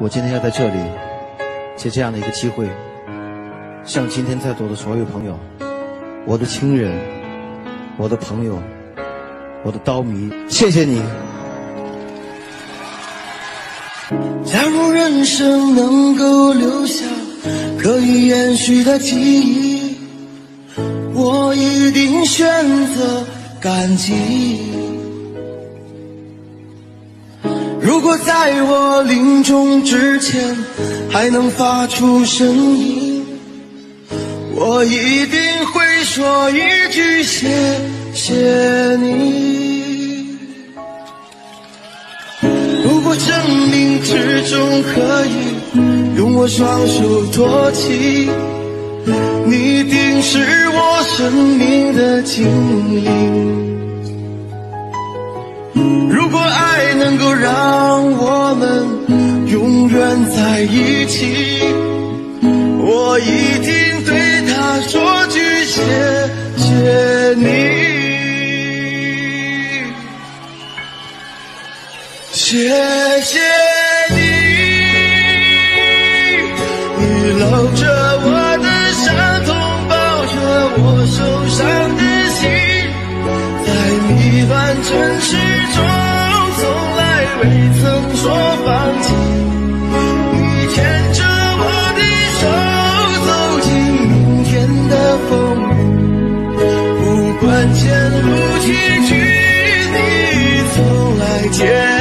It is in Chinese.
我今天要在这里借这样的一个机会，向今天在座的所有朋友，我的亲人，我的朋友，我的刀迷，谢谢你。 假如人生能够留下可以延续的记忆，我一定选择感激。如果在我临终之前还能发出声音，我一定会说一句谢谢你。如果生命之中可以用我双手托起，你一定是我生命的精灵。如果爱能够让我们永远在一起，我一定对他说句谢谢你。谢谢你，你搂着我的伤痛，抱着我受伤的心，在迷乱城市中从来未曾说放弃。你牵着我的手走进明天的风雨，不管前路崎岖，你从来坚